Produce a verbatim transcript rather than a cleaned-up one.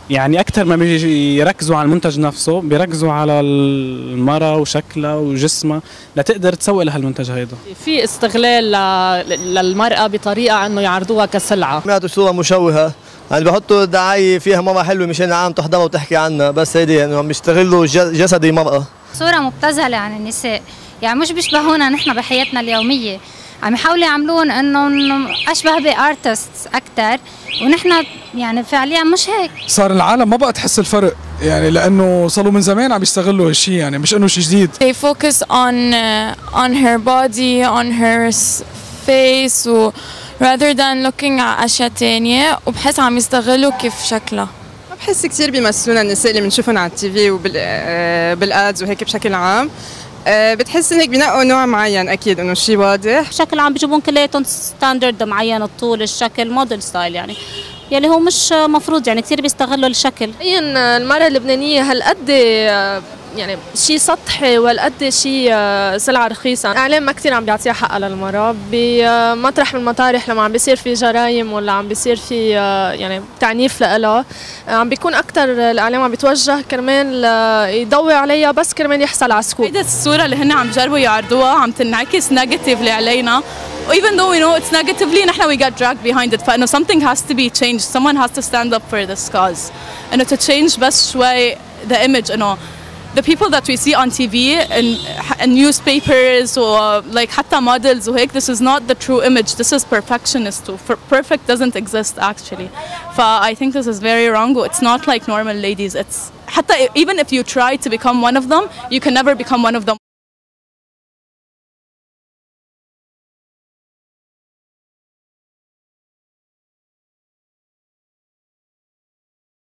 يعني أكثر ما بيجي يركزوا على المنتج نفسه بيركزوا على المرأة وشكلها وجسمها لتقدر تسوق لها المنتج هيدا. في استغلال للمرأة بطريقة إنه يعرضوها كسلعة. سمعت صورة مشوهة، يعني بحطوا دعاية فيها مرة حلوة مشان العالم تحضرها وتحكي عنها، بس هيدي يعني عم بيستغلوا جسد المرأة. صورة مبتذلة عن النساء، يعني مش بيشبهونا نحن بحياتنا اليومية، عم يحاولوا يعملون انه اشبه بارتست اكثر، ونحن يعني فعليا مش هيك. صار العالم ما بقى تحس الفرق، يعني لانه صاروا من زمان عم يستغلوا هالشيء، يعني مش انه شيء جديد. They focus on uh, on her body, on her face و rather than looking على اشياء ثانيه، وبحس عم يستغلوا كيف شكلها. بحس كثير بيمثلونا النساء اللي بنشوفهم على التي في وبالادز وهيك بشكل عام. بتحس انك بنقوا نوع معين، اكيد انه شيء واضح. بشكل عام بيجيبون كلياتهم ستاندرد معين، الطول، الشكل، موديل ستايل، يعني يلي هو مش مفروض، يعني كثير بيستغلوا الشكل. المرأة اللبنانية هالقد يعني شيء سطحي والقد شيء سلعة رخيصة. الإعلام ما كثير عم بيعطيها حقها للمرأة بمطرح من المطارح، لما عم بيصير في جرائم ولا عم بيصير في يعني تعنيف لها، عم بيكون أكثر الإعلام عم بيتوجه كرمال يضوي عليها بس كرمال يحصل على سكوب. هيدا الصورة اللي هن عم بيجربوا يعرضوها عم تنعكس نيجاتيفلي علينا. Even though we know it's negatively, نحن we get dragged behind it. فإنه something has to be changed. Someone has to stand up for this cause. إنه to change بس شوي the image. إنه the people that we see on T V and, and newspapers or like حتى models وهيك, this is not the true image. This is perfectionist. Perfect doesn't exist actually. ف I think this is very wrong. It's not like normal ladies. It's حتى even if you try to become one of them, you can never become one of them.